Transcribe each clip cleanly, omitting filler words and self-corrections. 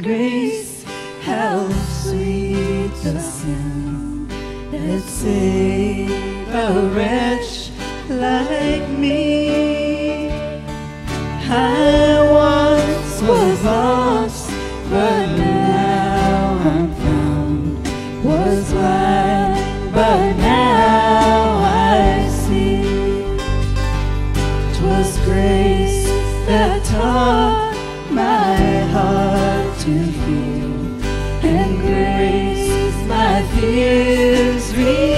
Grace, how sweet the sound that saved a wretch like me. I once was lost, but now I'm found. Was blind, but now I see. 'Twas grace that taught my heart to feel, and grace my fears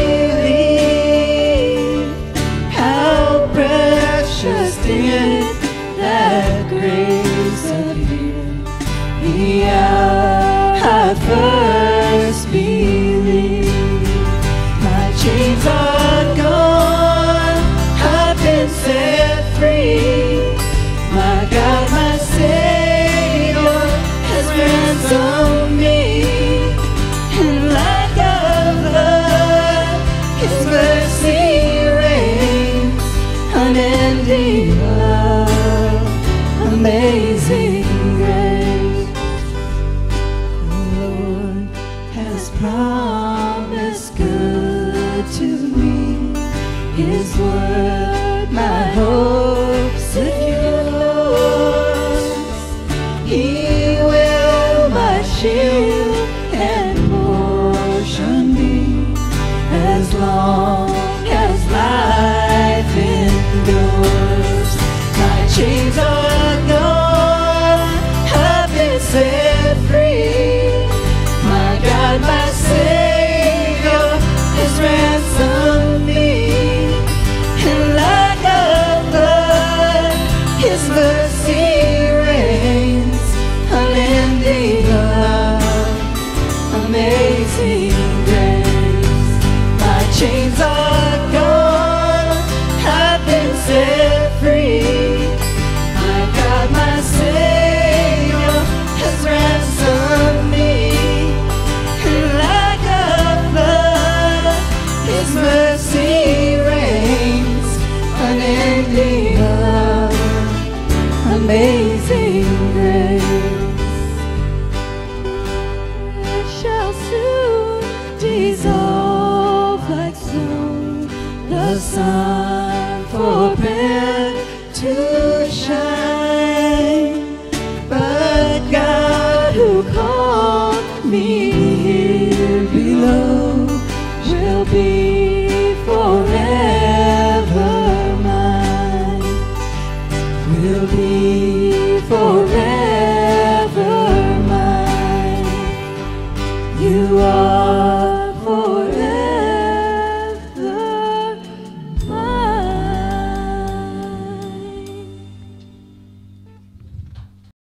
relieve. How precious did that grace appear the hour I first believed. My chains are gone, I've been set free. My God, my Savior has ransomed me. And like a flood, His mercy reigns. Unending love, amazing grace. The Lord has promised good to me. His word my hope secures. He will my shield and portion be, as long as life endures. My chains are gone, I've been set free. My God, my Savior has ransomed me. And like a flood, His mercy reigns. Unending love, amazing grace. My chains are gone, I've been set free. My God, my Savior has ransomed me. And like a flood, His mercy reigns. Unending love, amazing grace. It shall soon dissolve like snow. The sun forbid to shine, but God who called me here below will be forever mine. Will be forever mine. You are